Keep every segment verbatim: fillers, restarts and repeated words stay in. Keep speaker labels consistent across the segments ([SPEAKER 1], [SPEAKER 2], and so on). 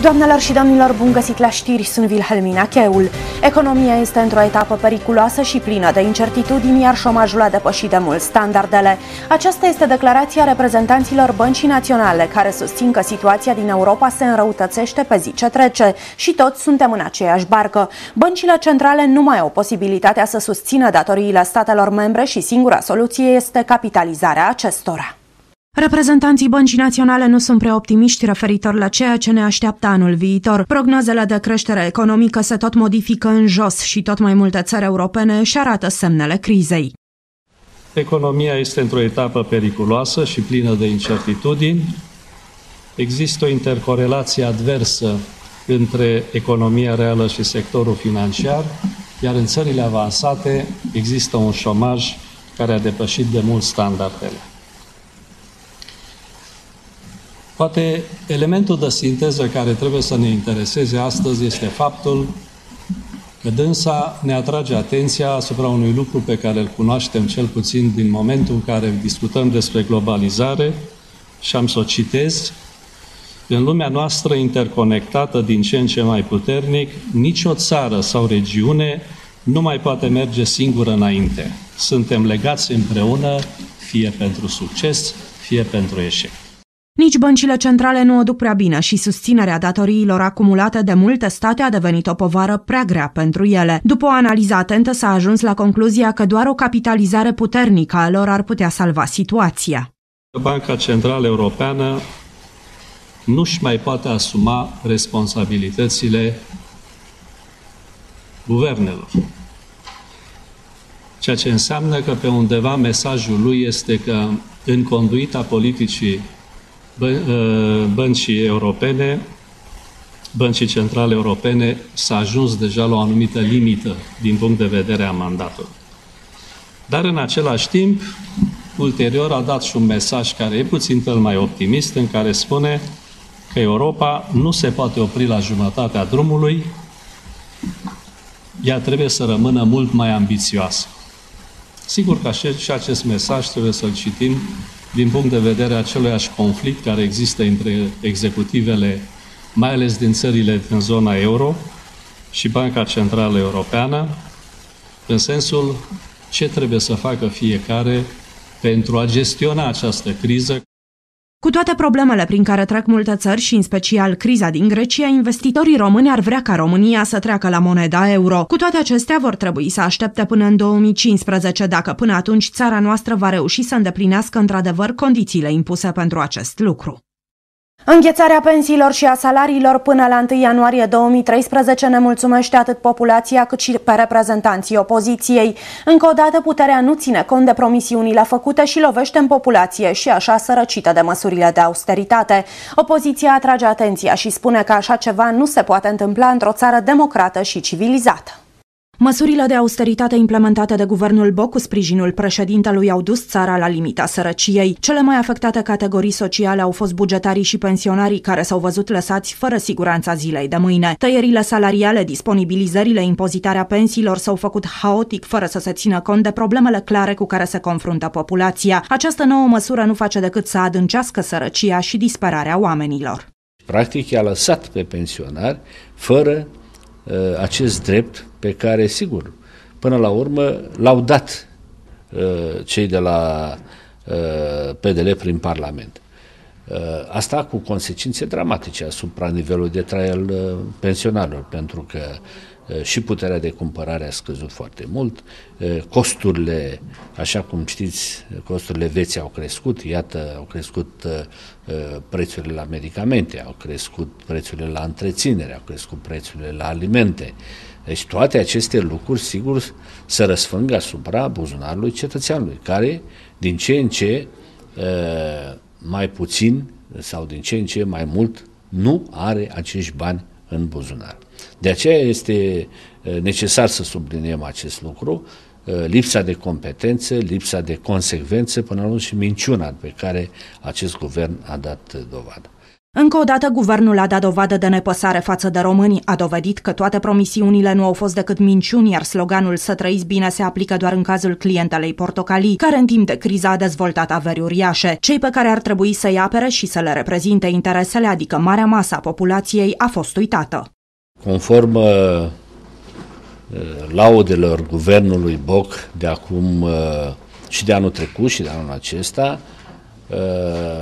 [SPEAKER 1] Doamnelor și domnilor, bun găsit la știri, sunt Wilhelmina Cheul. Economia este într-o etapă periculoasă și plină de incertitudini, iar șomajul a depășit de mult standardele. Aceasta este declarația reprezentanților Băncii Naționale, care susțin că situația din Europa se înrăutățește pe zi ce trece și toți suntem în aceeași barcă. Băncile centrale nu mai au posibilitatea să susțină datoriile statelor membre și singura soluție este capitalizarea acestora. Reprezentanții Băncii Naționale nu sunt prea optimiști referitor la ceea ce ne așteaptă anul viitor. Prognozele de creștere economică se tot modifică în jos și tot mai multe țări europene își arată semnele crizei.
[SPEAKER 2] Economia este într-o etapă periculoasă și plină de incertitudini. Există o intercorelație adversă între economia reală și sectorul financiar, iar în țările avansate există un șomaj care a depășit de mult standardele. Poate elementul de sinteză care trebuie să ne intereseze astăzi este faptul că dânsa ne atrage atenția asupra unui lucru pe care îl cunoaștem cel puțin din momentul în care discutăm despre globalizare, și am să o citez: în lumea noastră interconectată din ce în ce mai puternic, nicio țară sau regiune nu mai poate merge singură înainte. Suntem legați împreună, fie pentru succes, fie pentru eșec.
[SPEAKER 1] Nici băncile centrale nu o duc prea bine și susținerea datoriilor acumulate de multe state a devenit o povară prea grea pentru ele. După o analiză atentă s-a ajuns la concluzia că doar o capitalizare puternică a lor ar putea salva situația.
[SPEAKER 2] Banca Centrală Europeană nu-și mai poate asuma responsabilitățile guvernelor. Ceea ce înseamnă că pe undeva mesajul lui este că în conduita politicii băncii europene, băncii centrale europene, s-a ajuns deja la o anumită limită din punct de vedere a mandatului. Dar în același timp, ulterior a dat și un mesaj care e puțin mai optimist, în care spune că Europa nu se poate opri la jumătatea drumului, ea trebuie să rămână mult mai ambițioasă. Sigur că și acest mesaj trebuie să-l citim din punct de vedere a aceluiași conflict care există între executivele, mai ales din țările din zona euro, și Banca Centrală Europeană, în sensul ce trebuie să facă fiecare pentru a gestiona această criză.
[SPEAKER 1] Cu toate problemele prin care trec multe țări și în special criza din Grecia, investitorii români ar vrea ca România să treacă la moneda euro. Cu toate acestea vor trebui să aștepte până în două mii cincisprezece, dacă până atunci țara noastră va reuși să îndeplinească într-adevăr condițiile impuse pentru acest lucru. Înghețarea pensiilor și a salariilor până la întâi ianuarie două mii treisprezece ne mulțumește atât populația cât și pe reprezentanții opoziției. Încă o dată, puterea nu ține cont de promisiunile făcute și lovește în populație și așa sărăcită de măsurile de austeritate. Opoziția atrage atenția și spune că așa ceva nu se poate întâmpla într-o țară democrată și civilizată. Măsurile de austeritate implementate de guvernul Boc cu sprijinul președintelui au dus țara la limita sărăciei. Cele mai afectate categorii sociale au fost bugetarii și pensionarii, care s-au văzut lăsați fără siguranța zilei de mâine. Tăierile salariale, disponibilizările, impozitarea pensiilor s-au făcut haotic, fără să se țină cont de problemele clare cu care se confruntă populația. Această nouă măsură nu face decât să adâncească sărăcia și disperarea oamenilor.
[SPEAKER 3] Practic i-a lăsat pe pensionari fără uh, acest drept pe care, sigur, până la urmă l-au dat uh, cei de la uh, P D L prin Parlament. Uh, asta cu consecințe dramatice asupra nivelului de trai al uh, pensionarilor, pentru că uh, și puterea de cumpărare a scăzut foarte mult, uh, costurile, așa cum știți, costurile vieții au crescut, iată, au crescut uh, prețurile la medicamente, au crescut prețurile la întreținere, au crescut prețurile la alimente. Deci toate aceste lucruri, sigur, se răsfâng asupra buzunarului cetățeanului, care din ce în ce mai puțin sau din ce în ce mai mult nu are acești bani în buzunar. De aceea este necesar să subliniem acest lucru, lipsa de competență, lipsa de consecvență, până la urmă și minciuna pe care acest guvern a dat dovadă.
[SPEAKER 1] Încă o dată, guvernul a dat dovadă de nepăsare față de români, a dovedit că toate promisiunile nu au fost decât minciuni, iar sloganul "să trăiți bine" se aplică doar în cazul clientelei portocalii, care în timp de criză a dezvoltat averi uriașe. Cei pe care ar trebui să-i apere și să le reprezinte interesele, adică marea masă a populației, a fost uitată.
[SPEAKER 3] Conform uh, laudelor guvernului Boc de acum uh, și de anul trecut și de anul acesta, uh,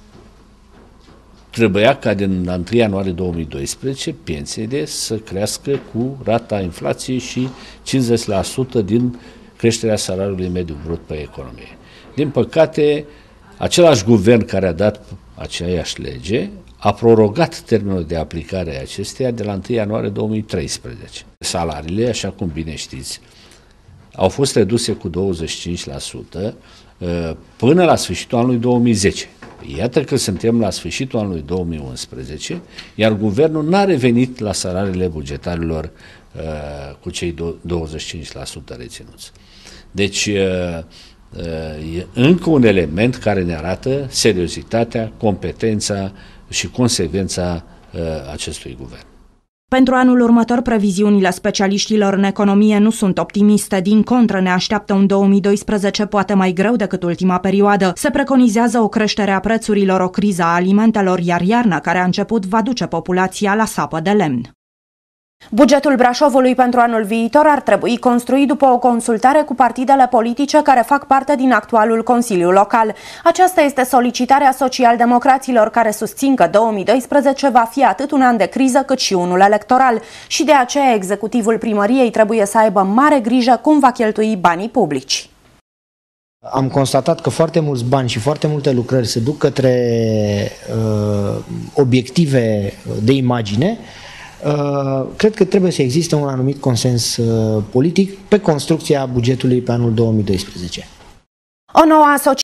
[SPEAKER 3] trebuia ca din la întâi ianuarie două mii doisprezece pensiile să crească cu rata inflației și cincizeci la sută din creșterea salariului mediu brut pe economie. Din păcate, același guvern care a dat aceeași lege a prorogat termenul de aplicare a acesteia de la întâi ianuarie două mii treisprezece. Salariile, așa cum bine știți, au fost reduse cu douăzeci și cinci la sută până la sfârșitul anului două mii zece. Iată că suntem la sfârșitul anului două mii unsprezece, iar guvernul n-a revenit la salariile bugetarilor uh, cu cei douăzeci și cinci la sută reținuți. Deci, uh, uh, e încă un element care ne arată seriozitatea, competența și consecvența uh, acestui guvern.
[SPEAKER 1] Pentru anul următor, previziunile specialiștilor în economie nu sunt optimiste. Din contră, ne așteaptă un două mii doisprezece poate mai greu decât ultima perioadă. Se preconizează o creștere a prețurilor, o criză a alimentelor, iar iarna care a început va duce populația la sapă de lemn. Bugetul Brașovului pentru anul viitor ar trebui construit după o consultare cu partidele politice care fac parte din actualul Consiliu Local. Aceasta este solicitarea socialdemocraților, care susțin că două mii doisprezece va fi atât un an de criză cât și unul electoral și de aceea executivul primăriei trebuie să aibă mare grijă cum va cheltui banii publici.
[SPEAKER 4] Am constatat că foarte mulți bani și foarte multe lucrări se duc către uh, obiective de imagine. Uh, cred că trebuie să existe un anumit consens uh, politic pe construcția bugetului pe anul două mii doisprezece.
[SPEAKER 1] O nouă asociație